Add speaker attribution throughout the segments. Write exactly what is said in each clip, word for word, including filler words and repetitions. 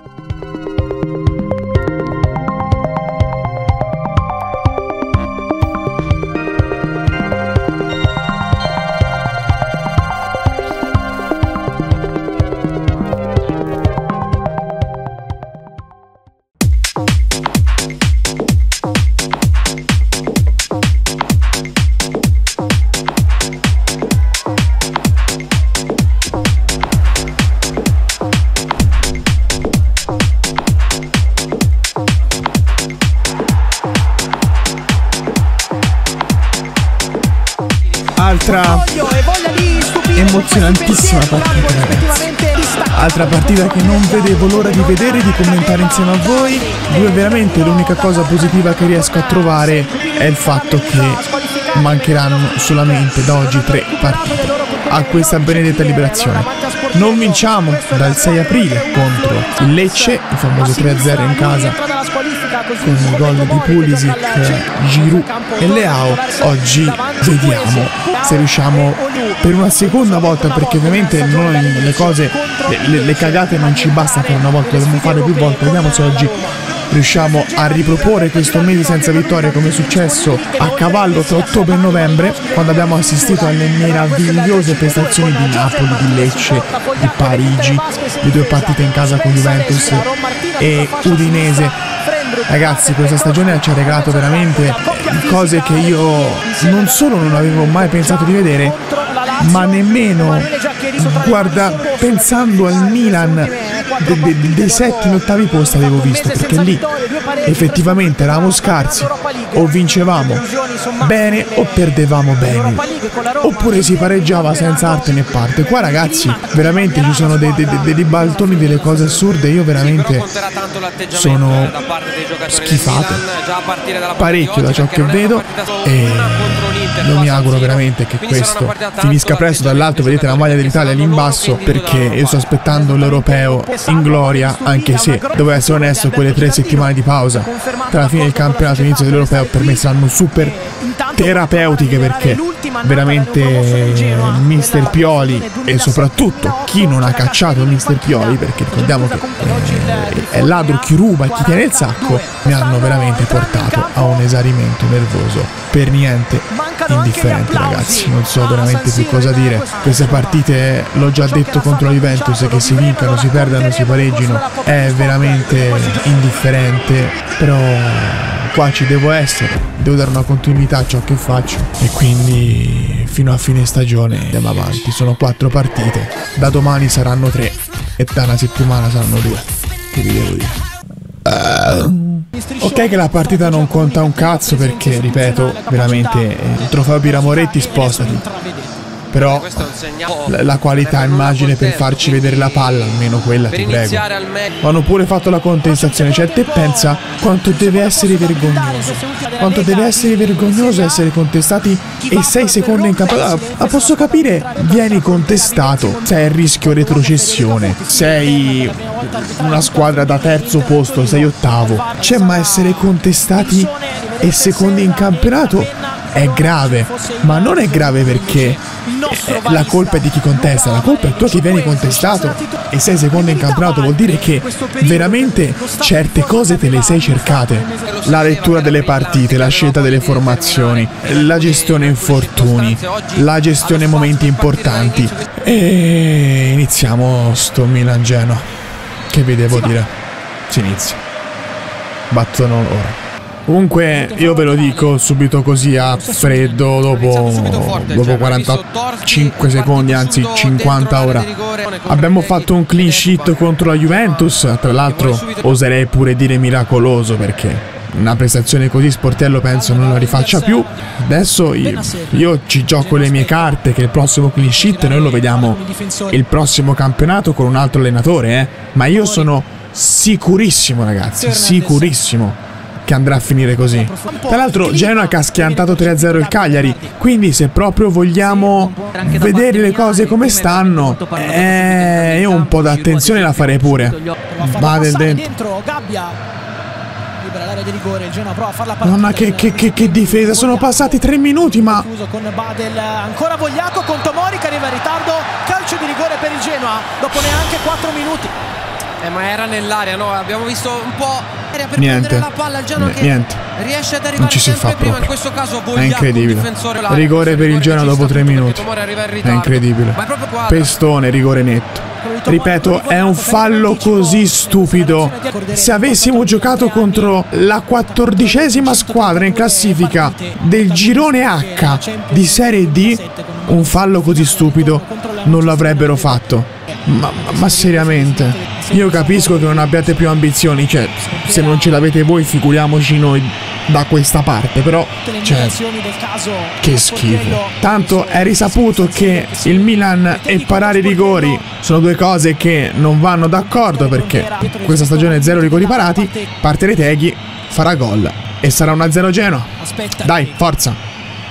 Speaker 1: Altra emozionantissima partita, ragazzi. Altra partita che non vedevo l'ora di vedere e di commentare insieme a voi. Dove veramente l'unica cosa positiva che riesco a trovare è il fatto che mancheranno solamente da oggi tre partite a questa benedetta liberazione. Non vinciamo dal sei aprile contro il Lecce, il famoso tre a zero in casa con il gol di Pulisic, Giroud e Leao. Oggi vediamo se riusciamo per una seconda volta, perché ovviamente noi le cose, le, le cagate non ci basta per una volta, dobbiamo fare più volte. Vediamo se oggi riusciamo a riproporre questo mese senza vittoria come è successo a cavallo tra ottobre e novembre, quando abbiamo assistito alle meravigliose prestazioni di Napoli, di Lecce, di Parigi, le due partite in casa con Juventus e Udinese. Ragazzi, questa stagione ci ha regalato veramente cose che io non solo non avevo mai pensato di vedere, ma nemmeno, guarda, pensando al Milan de, de, dei settimi ottavi posti avevo visto, perché lì effettivamente eravamo scarsi, o vincevamo bene o perdevamo bene, oppure si pareggiava senza arte né parte. Qua, ragazzi, veramente ci sono dei, dei, dei ribaltoni, delle cose assurde. Io veramente sono schifato parecchio da ciò che vedo e io mi auguro veramente che questo finisca presto. Dall'alto vedete la maglia dell'Italia lì in basso, perché io sto aspettando l'Europeo in gloria, anche se, devo essere onesto, quelle tre settimane di pausa tra la fine del campionato e l'inizio dell'Europeo per me saranno super terapeutiche, perché veramente mister Pioli e soprattutto chi non ha cacciato mister Pioli, perché ricordiamo che eh, è ladro chi ruba e chi tiene il sacco, mi hanno veramente portato a un esaurimento nervoso per niente indifferente. Ragazzi, non so veramente più cosa dire. Queste partite, l'ho già detto contro la Juventus, che si vincano, si perdano, si pareggino, è veramente indifferente, però qua ci devo essere, devo dare una continuità a ciò che faccio e quindi fino a fine stagione andiamo avanti. Sono quattro partite, da domani saranno tre e da una settimana saranno due. Che vi devo dire? Uh. Ok che la partita non conta un cazzo, perché, ripeto, veramente il trofeo Piramoretti spostati, però la, la qualità immagine per farci vedere la palla, almeno quella, ti prego. Hanno pure fatto la contestazione, cioè te pensa quanto deve essere vergognoso, quanto deve essere vergognoso essere contestati e sei secondi in campo. Allora, posso capire, vieni contestato, sei a rischio retrocessione, sei una squadra da terzo posto, sei ottavo, cioè, ma essere contestati e secondi in campionato è grave, ma non è grave perché la colpa è di chi contesta, la colpa è tua che vieni contestato e sei secondo in campionato. Vuol dire che veramente certe cose te le sei cercate, la lettura delle partite, la scelta delle formazioni, la gestione infortuni, la gestione momenti importanti. E iniziamo sto Milan Genoa, che vi devo dire, si inizia, battono ora. Comunque io ve lo dico subito così a freddo, dopo, dopo quarantacinque secondi, anzi cinquanta ora, abbiamo fatto un clean sheet contro la Juventus, tra l'altro oserei pure dire miracoloso, perché una prestazione così Sportello penso non la rifaccia più. Adesso io, io ci gioco le mie carte che il prossimo clean sheet noi lo vediamo il prossimo campionato con un altro allenatore, eh? Ma io sono sicurissimo, ragazzi, sicurissimo che andrà a finire così. Tra l'altro Genoa che ha schiantato tre a zero il Cagliari, quindi se proprio vogliamo vedere le cose come stanno, eh, io un po' d'attenzione la farei pure. Badel dentro. Mamma che, che, che, che difesa, sono passati tre minuti, ma
Speaker 2: con Badel, ancora Vogliacco con Tomori che arriva in ritardo, calcio di rigore per il Genoa dopo neanche quattro minuti.
Speaker 3: Eh, ma era nell'area, no? Abbiamo visto un po' per
Speaker 1: niente,
Speaker 3: la palla al Genoa che
Speaker 1: niente.
Speaker 3: riesce ad arrivare
Speaker 1: non ci si fa
Speaker 3: prima.
Speaker 1: proprio.
Speaker 3: In questo caso
Speaker 1: è incredibile.
Speaker 3: Difensore,
Speaker 1: rigore per il Genoa dopo tre minuti. È incredibile. È Pestone, rigore netto. Ripeto, è un fallo così stupido. Se avessimo giocato contro la quattordicesima squadra in classifica del girone H di Serie D, un fallo così stupido non l'avrebbero fatto. Ma, ma, ma seriamente, io capisco che non abbiate più ambizioni, cioè se non ce l'avete voi figuriamoci noi da questa parte, però cioè, che schifo. Tanto è risaputo che il Milan e parare i rigori sono due cose che non vanno d'accordo, perché questa stagione zero rigori parati, parte Reteghi, farà gol e sarà una zero Genoa. Dai, forza.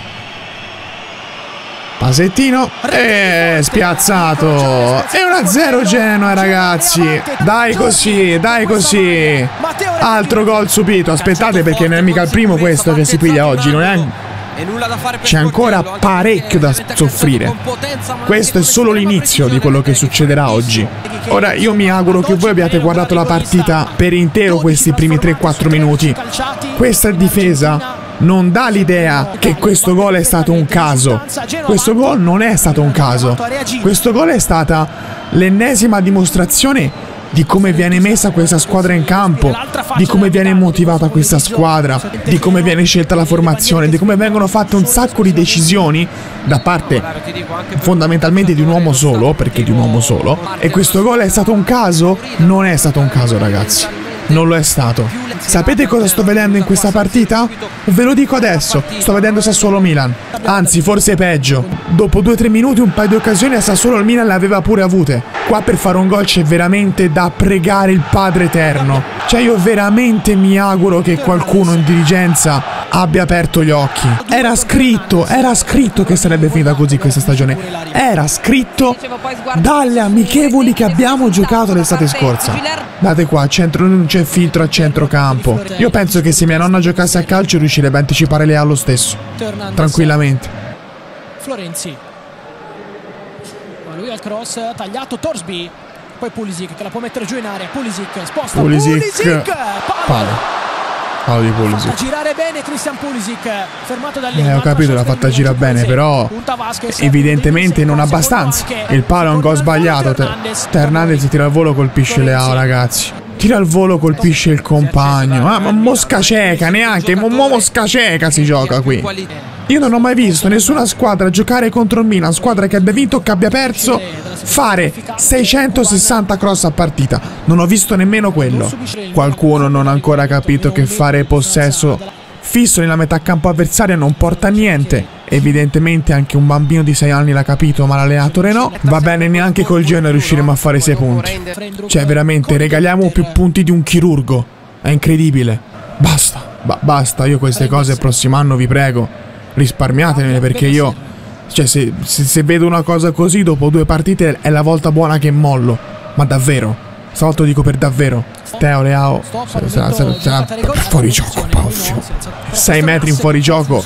Speaker 1: Pasettino e spiazzato. E una zero Genoa, ragazzi. Dai così, dai così. Altro gol subito. Aspettate, perché non è mica il primo questo che si piglia oggi. Non è... C'è ancora parecchio da soffrire. Questo è solo l'inizio di quello che succederà oggi. Ora io mi auguro che voi abbiate guardato la partita per intero questi primi tre quattro minuti. Questa difesa non dà l'idea che questo gol è stato un caso. Questo gol non è stato un caso. Questo gol è stata l'ennesima dimostrazione di come viene messa questa squadra in campo, di come viene motivata questa squadra, di come viene scelta la formazione, di come vengono fatte un sacco di decisioni da parte fondamentalmente di un uomo solo, perché di un uomo solo. E questo gol è stato un caso? Non è stato un caso, ragazzi. Non lo è stato. Sapete cosa sto vedendo in questa partita? Ve lo dico adesso, sto vedendo Sassuolo-Milan. Anzi, forse peggio. Dopo due tre minuti un paio di occasioni a Sassuolo il Milan le aveva pure avute. Qua per fare un gol c'è veramente da pregare il Padre Eterno. Cioè io veramente mi auguro che qualcuno in dirigenza abbia aperto gli occhi. Era scritto, era scritto che sarebbe finita così questa stagione. Era scritto dalle amichevoli che abbiamo giocato l'estate scorsa. Guardate qua, centro, non c'è filtro a centrocampo. Io penso che se mia nonna giocasse a calcio riuscirebbe a anticipare Leao lo stesso. Tranquillamente.
Speaker 2: Florenzi. Ma lui al cross tagliato, Torsby. Poi Pulisic che la può mettere giù in area. Pulisic sposta.
Speaker 1: Pulisic.
Speaker 2: Pulisic.
Speaker 1: Palo. Palo di Pulisic.
Speaker 2: Fa girare bene Christian Pulisic. Fermato dagli
Speaker 1: Eh, ho capito, l'ha fatta girare bene, però evidentemente non abbastanza. Il palo è un gol sbagliato. Te Hernandez tira al volo, colpisce Leao, ragazzi. Tira al volo, colpisce il compagno. Ah, ma mosca cieca, neanche mo mosca cieca si gioca qui. Io non ho mai visto nessuna squadra giocare contro il Milan, squadra che abbia vinto o che abbia perso, fare seicentosessanta cross a partita. Non ho visto nemmeno quello. Qualcuno non ha ancora capito che fare possesso fisso nella metà campo avversaria non porta a niente. Evidentemente anche un bambino di sei anni l'ha capito, ma l'allenatore no. Va bene, neanche col Genoa riusciremo a fare sei punti. Cioè veramente regaliamo più punti di un chirurgo. È incredibile. Basta, ba basta, io queste cose il prossimo anno vi prego risparmiatemele, perché io, cioè se, se, se vedo una cosa così dopo due partite è la volta buona che mollo. Ma davvero, stavolta lo dico per davvero. Teo Leao sarà, sarà, sarà fuori gioco, ovvio. sei metri in fuorigioco,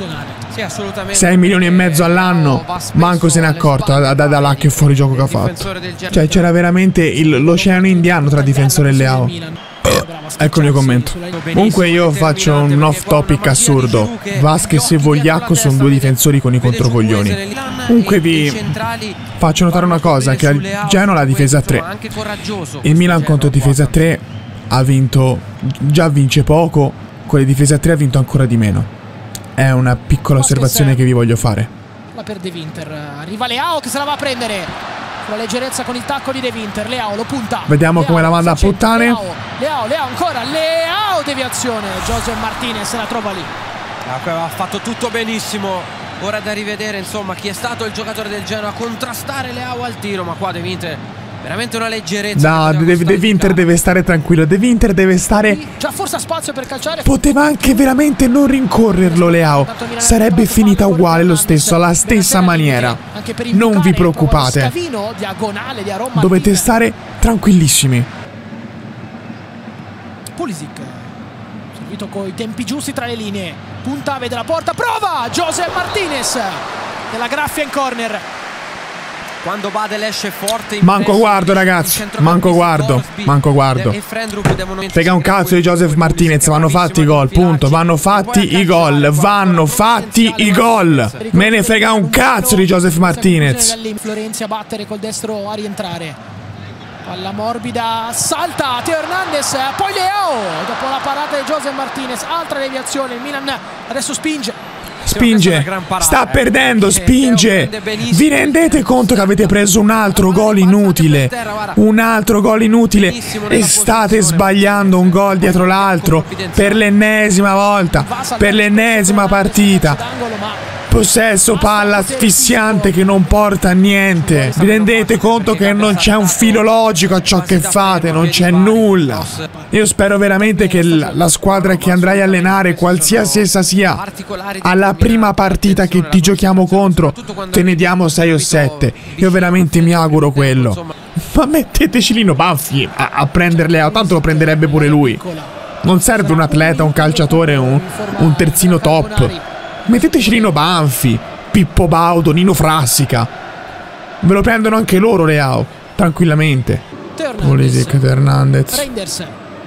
Speaker 1: sei milioni e mezzo all'anno, manco se ne è accorto da, da, da là che fuorigioco che ha fatto. Cioè c'era veramente l'oceano indiano tra difensore e Leao. Ecco il mio commento. Comunque io faccio un off topic assurdo. Vasquez e Vogliacco sono due difensori con i controcoglioni. Comunque vi faccio notare una cosa, che il Genoa la difesa a tre. Il Milan contro difesa a tre ha vinto, già vince poco, con le difese a tre ha vinto ancora di meno. È una piccola osservazione che vi voglio fare.
Speaker 2: La per De Winter, arriva Leao che se la va a prendere. La leggerezza con il tacco di De Winter. Leao lo punta.
Speaker 1: Vediamo come la manda a puttane.
Speaker 2: Leao, Leao, Leao ancora. Leao, deviazione. José Martinez la trova lì.
Speaker 3: Ha fatto tutto benissimo. Ora da rivedere insomma chi è stato il giocatore del Genoa a contrastare Leao al tiro. Ma qua De Winter veramente una leggerezza.
Speaker 1: No, De, De Winter deve stare tranquillo. De Winter deve stare.
Speaker 2: Già forse ha spazio per calciare.
Speaker 1: Poteva anche veramente non rincorrerlo Leao. Sarebbe finita uguale lo stesso, alla stessa maniera. Non vi preoccupate. Dovete stare tranquillissimi.
Speaker 2: Pulisic servito con i tempi giusti tra le linee. Punta, vede la porta, prova José Martinez nella graffia in corner.
Speaker 3: Quando Badel esce forte in
Speaker 1: manco guardo ragazzi, manco guardo, manco guardo. Frega un cazzo di Joseph Martinez, vanno fatti i gol, punto, vanno fatti i gol, vanno fatti i gol. Me ne frega un cazzo di Joseph Martinez.
Speaker 2: Florenzi a battere col destro a rientrare. Palla morbida, salta Teo Hernandez, poi Leao, dopo la parata di Joseph Martinez, altra deviazione, il Milan adesso spinge.
Speaker 1: Spinge, sta perdendo, spinge. Vi rendete conto che avete preso un altro gol inutile? Un altro gol inutile e state sbagliando un gol dietro l'altro per l'ennesima volta, per l'ennesima partita. Possesso palla asfissiante che non porta a niente. Vi rendete conto che non c'è un filo logico a ciò che fate, non c'è nulla. Io spero veramente che la squadra che andrai a allenare, qualsiasi essa sia, alla prima partita che ti giochiamo contro te ne diamo sei o sette. Io veramente mi auguro quello. Ma metteteci Lino Banfi a, a prenderle, tanto lo prenderebbe pure lui. Non serve un atleta, un calciatore, un, un terzino top. Metteteci Lino Banfi, Pippo Baudo, Nino Frassica. Ve lo prendono anche loro Leao, tranquillamente. Pulisic, Hernandez.
Speaker 2: Reinders.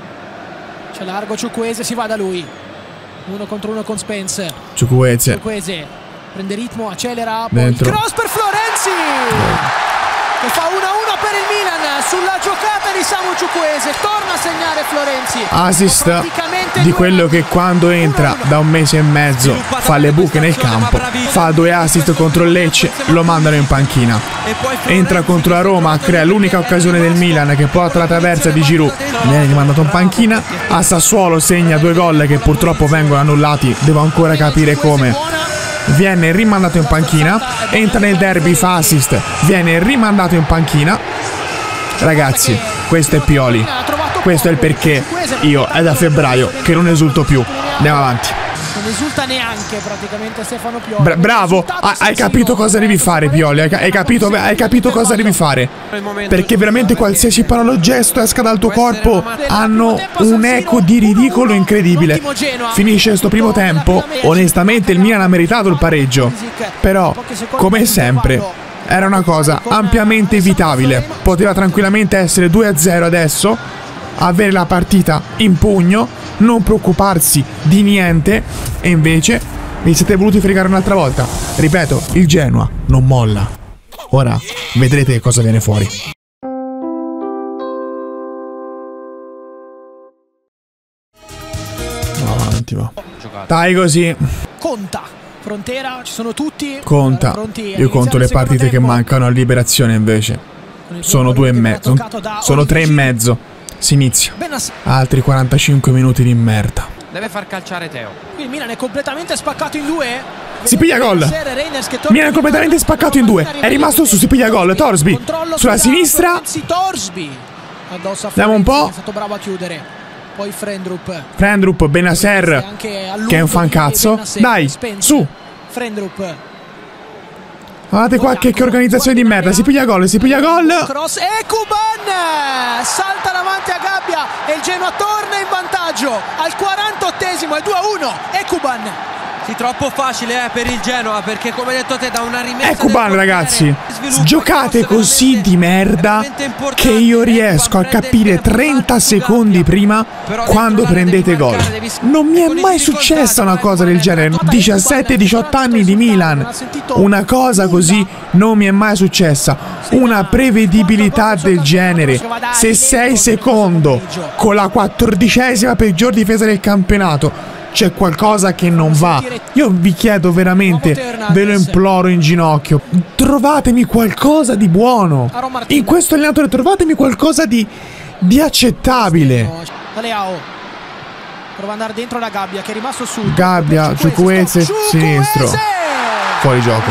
Speaker 2: C'è largo Chukwueze, si va da lui. Uno contro uno con Spence.
Speaker 1: Chukwueze.
Speaker 2: Chukwueze prende ritmo, accelera.
Speaker 1: Dentro.
Speaker 2: Poi cross per Florenzi. Oh. Che fa uno a uno per il Milan sulla giocata di Samu Chukwueze. Torna a segnare Florenzi.
Speaker 1: Assist di quello che quando entra da un mese e mezzo fa le buche nel campo, fa due assist contro il Lecce, lo mandano in panchina. Entra contro la Roma, crea l'unica occasione del Milan che porta la traversa di Giroud, viene rimandato in panchina. A Sassuolo segna due gol che purtroppo vengono annullati, devo ancora capire come. Viene rimandato in panchina, entra nel derby, fa assist, viene rimandato in panchina. Ragazzi, questo è Pioli, questo è il perché io è da febbraio che non esulto più. Andiamo avanti.
Speaker 2: Non esulta neanche praticamente Stefano Pioli.
Speaker 1: Bra bravo, ha, hai capito cosa devi fare Pioli, hai, hai, capito, hai capito cosa devi fare. Perché veramente qualsiasi parola o gesto esca dal tuo corpo hanno un eco di ridicolo incredibile. Finisce questo primo tempo, onestamente il Milan ha meritato il pareggio. Però, come sempre, era una cosa ampiamente evitabile. Poteva tranquillamente essere due a zero adesso, avere la partita in pugno, non preoccuparsi di niente, e invece vi siete voluti fregare un'altra volta. Ripeto, il Genoa non molla. Ora vedrete cosa viene fuori. Avanti va. Dai così.
Speaker 2: Conta. Frontera, ci sono tutti.
Speaker 1: Conta. Io conto le partite che mancano a Liberazione invece. Sono due e mezzo. Sono tre e mezzo. Si inizia. Altri quarantacinque minuti di merda.
Speaker 3: Deve far calciare Teo.
Speaker 2: Qui il Milan è completamente spaccato in due.
Speaker 1: Si piglia gol. Milan è completamente spaccato in due. È rimasto su, si piglia gol. Torsby sulla sinistra. Andiamo un po'.
Speaker 2: È stato bravo a chiudere. Poi Frendrup.
Speaker 1: Frendrup, Benacer che è un fancazzo. Dai, su.
Speaker 2: Frendrup.
Speaker 1: Guardate qua che, che organizzazione di merda. Si piglia gol, si piglia gol.
Speaker 2: Cross e Kuban salta davanti a Gabbia e il Genoa torna in vantaggio al quarantottesimo, è due a uno. E Kuban.
Speaker 3: Sì, troppo facile eh, per il Genoa, perché come hai detto te da una rimessa.
Speaker 1: E Kuban ragazzi, giocate così di merda che io riesco a capire trenta secondi prima quando prendete gol. Non mi è mai successa una cosa del genere. diciassette diciotto anni di Milan, una cosa così non mi è mai successa. Una prevedibilità del genere. Se sei secondo con la quattordicesima peggior difesa del campionato, c'è qualcosa che non va. Io vi chiedo veramente, ve lo imploro in ginocchio, trovatemi qualcosa di buono. In questo allenatore trovatemi qualcosa di, di accettabile.
Speaker 2: Leao prova ad andare dentro la Gabbia che è rimasto su.
Speaker 1: Gabbia, Chukwueze, sinistro. Fuori gioco.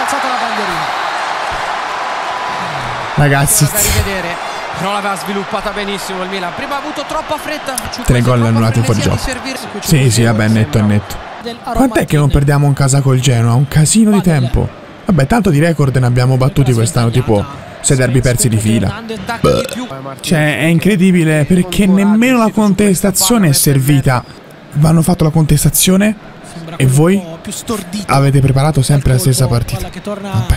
Speaker 1: Ragazzi,
Speaker 3: però l'aveva sviluppata benissimo il Milan. Prima ha avuto troppa fretta.
Speaker 1: Tre gol annullati fuori gioco. Sì, sì, vabbè, netto è netto. Quant'è che non perdiamo in casa col Genoa? Un casino di tempo. Vabbè, tanto di record ne abbiamo battuti quest'anno, tipo sei derby persi di fila. Beh. Cioè, è incredibile perché nemmeno la contestazione è servita. Vanno fatto la contestazione e voi avete preparato sempre la stessa partita. Vabbè.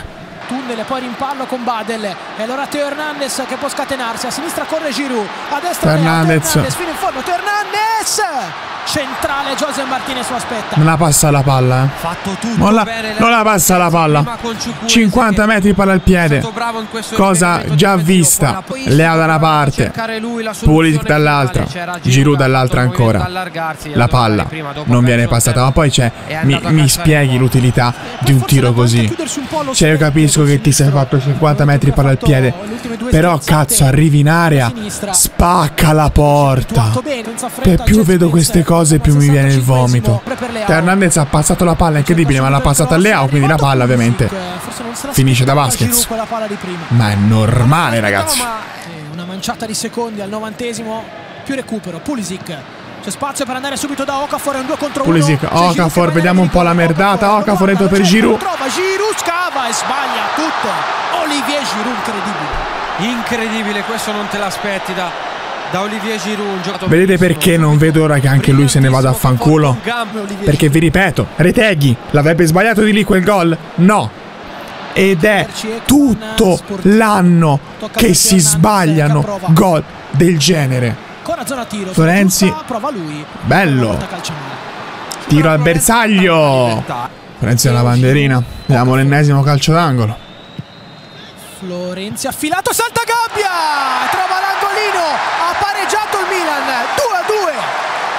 Speaker 2: tunnel e poi rimpallo con Badel, e allora Teo Hernandez che può scatenarsi, a sinistra corre Giroud, a destra
Speaker 1: Hernandez.
Speaker 2: Hernandez fino in fondo, Teo Hernandez centrale, José Martinez lo aspetta,
Speaker 1: non la passa la palla, eh.
Speaker 3: Fatto tutto
Speaker 1: non la,
Speaker 3: bene,
Speaker 1: non la passa la palla, cinquanta metri palla al piede, cosa già vista. Leo da una parte, Pulisic dall'altra, Giroud dall'altra ancora, la palla non viene passata, ma poi c'è, mi, mi spieghi l'utilità di un tiro così? Cioè io capisco che ti sei fatto cinquanta metri palla al piede, però cazzo arrivi in area, spacca la porta. Per più vedo queste cose più mi viene il vomito. Hernandez ha passato la palla, incredibile, ma l'ha passata a Leao, quindi la palla ovviamente finisce da Busquets. Ma è normale, ragazzi.
Speaker 2: Una manciata di secondi al novantesimo, più recupero, Pulisic. C'è spazio per andare subito da Okafor, è un due contro uno.
Speaker 1: Pulisic, Okafor, vediamo un po' la merdata. Okafor dentro per Giroud.
Speaker 2: Trova Giroud, scava e sbaglia tutto. Olivier Giroud, incredibile.
Speaker 3: Incredibile, questo non te l'aspetti da, da Olivier Giroud.
Speaker 1: Vedete perché non vedo ora che anche lui se ne vada a fanculo? Perché vi ripeto, Retegui l'avrebbe sbagliato di lì quel gol? No. Ed è tutto l'anno che si sbagliano gol del genere. Florenzi, bello, tiro al bersaglio. Florenzi alla bandierina. Vediamo l'ennesimo calcio d'angolo.
Speaker 2: Florenzi affilato, salta Gabbia, trova l'angolino, ha pareggiato il Milan, due a due.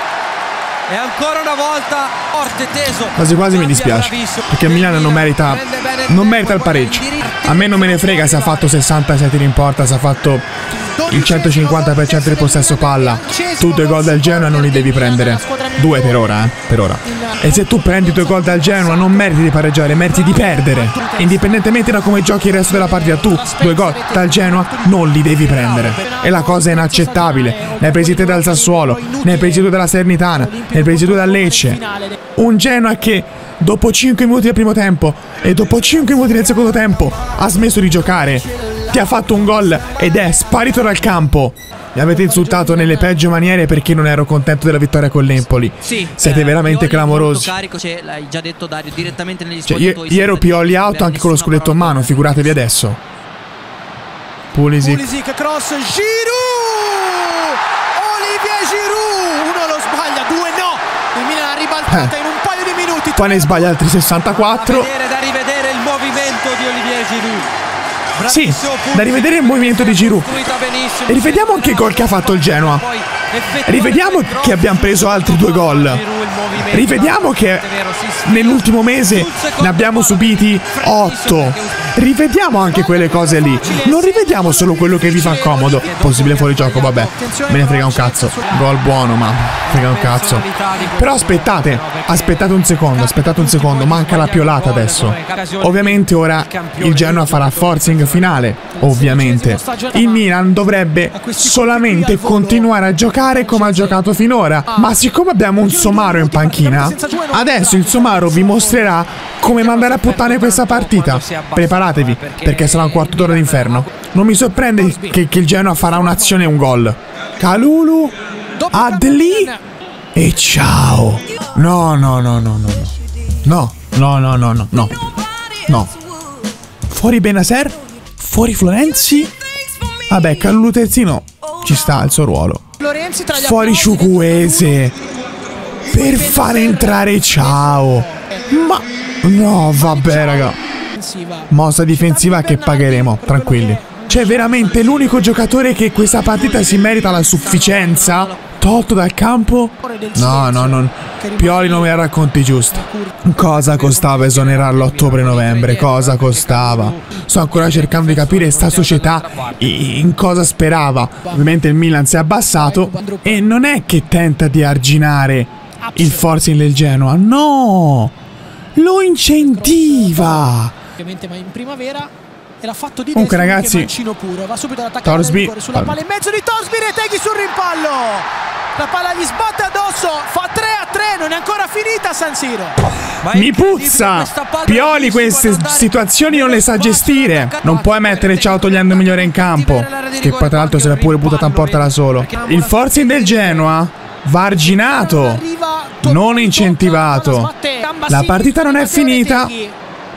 Speaker 3: E ancora una volta forte, teso.
Speaker 1: Quasi quasi mi dispiace, perché il Milan non merita, non merita il pareggio. A me non me ne frega se ha fatto sessantasei tiri in porta, se ha fatto il centocinquanta per cento di possesso palla. Tu due gol dal Genoa non li devi prendere. Due per ora, eh, per ora. E se tu prendi due gol dal Genoa non meriti di pareggiare, meriti di perdere. Indipendentemente da come giochi il resto della partita, tu due gol dal Genoa non li devi prendere. E la cosa è inaccettabile. Ne hai presi te dal Sassuolo, ne hai presi due dalla Salernitana, ne hai presi due dal Lecce. Un Genoa che dopo cinque minuti del primo tempo e dopo cinque minuti del secondo tempo ha smesso di giocare, ti ha fatto un gol ed è sparito dal campo. Mi avete insultato nelle peggio maniere perché non ero contento della vittoria con l'Empoli.
Speaker 4: Sì,
Speaker 1: siete eh, veramente
Speaker 4: Pioli
Speaker 1: clamorosi.
Speaker 4: Carico, l'hai già detto Dario, direttamente negli
Speaker 1: cioè, io, io ero Pioli out anche con lo scudetto in mano, figuratevi adesso. Pulisic,
Speaker 2: Pulisic cross, Giroud, Olivier Giroud, uno lo sbaglia, due no. Il Milan ha ribaltata eh. in un paio di minuti.
Speaker 1: Poi ne sbaglia altri sessantaquattro.
Speaker 3: Da rivedere, da rivedere il movimento di Olivier Giroud.
Speaker 1: Sì, da rivedere il movimento di Giroud. E rivediamo anche i gol che ha fatto il Genoa. Rivediamo che abbiamo preso altri due gol. Rivediamo che nell'ultimo mese ne abbiamo subiti otto. Rivediamo anche quelle cose lì. Non rivediamo solo quello che vi fa comodo. Possibile fuorigioco, vabbè, me ne frega un cazzo. Gol buono, ma frega un cazzo. Però aspettate, aspettate un secondo, aspettate un secondo. Manca la piolata adesso. Ovviamente ora il Genoa farà forcing finale. Ovviamente il Milan dovrebbe solamente continuare a giocare come ha giocato finora. Ma siccome abbiamo un Somaro in panchina, adesso il Somaro vi mostrerà come mandare a puttane questa partita. Preparatevi, perché sarà un quarto d'ora d'inferno. Non mi sorprende che, che il Genoa farà un'azione e un gol. Kalulu, Adli e ciao. No, no, no, no, no. No, no, no, no, no, no. No. Fuori Bennacer, fuori Florenzi. Vabbè, Kalulu terzino ci sta al suo ruolo. Fuori Ciucuese per fare entrare ciao. Ma no, vabbè, raga. Mossa difensiva che pagheremo, tranquilli. C'è veramente l'unico giocatore che questa partita si merita la sufficienza tolto dal campo? No, no, non. Pioli non me la racconti giusto. Cosa costava esonerarlo a ottobre-novembre? Cosa costava? Sto ancora cercando di capire sta società in cosa sperava. Ovviamente il Milan si è abbassato e non è che tenta di arginare il forcing del Genoa, no! Lo incentiva!
Speaker 2: Ovviamente, ma in primavera era fatto di
Speaker 1: comunque ragazzi,
Speaker 2: puro. Va subito all'attaccare
Speaker 1: Torsby
Speaker 2: sulla palla in mezzo di Torsby, Retegui sul rimpallo. La palla gli sbatte addosso, fa tre a tre, non è ancora finita a San Siro.
Speaker 1: Mi puzza! Pioli queste situazioni non le sa gestire. Non puoi mettere ciao togliendo il migliore in campo, che poi tra l'altro se l'ha pure buttata in porta da solo. Il forcing del Genoa va arginato, non incentivato. La partita non è finita.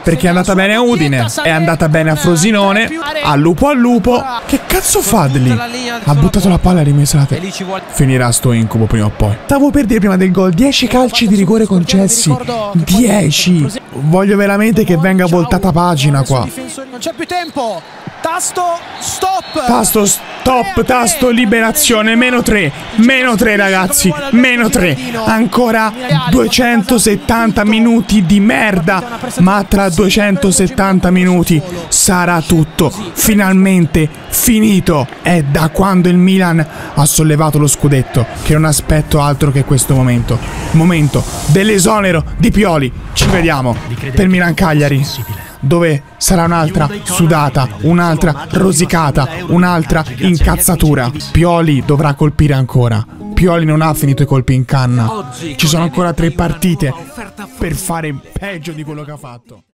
Speaker 1: perché è andata bene a Udine, è andata bene a Frosinone, al lupo al lupo. Che cazzo fa di lì? Ha buttato la palla e ha rimesso la testa. Finirà sto incubo prima o poi. Stavo per dire prima del gol, dieci calci di rigore concessi. dieci. Voglio veramente che venga voltata pagina qua.
Speaker 2: Non c'è più tempo. Tasto stop.
Speaker 1: Tasto stop, tasto liberazione. Meno tre. Meno tre ragazzi. Meno tre. Ancora duecentosettanta minuti di merda. Ma tra duecentosettanta minuti sarà tutto finalmente finito. È da quando il Milan ha sollevato lo scudetto che non aspetto altro che questo momento. Momento dell'esonero di Pioli. Ci vediamo per Milan Cagliari, dove sarà un'altra sudata, un'altra rosicata, un'altra incazzatura. Pioli dovrà colpire ancora. Pioli non ha finito i colpi in canna. Ci sono ancora tre partite per fare peggio di quello che ha fatto.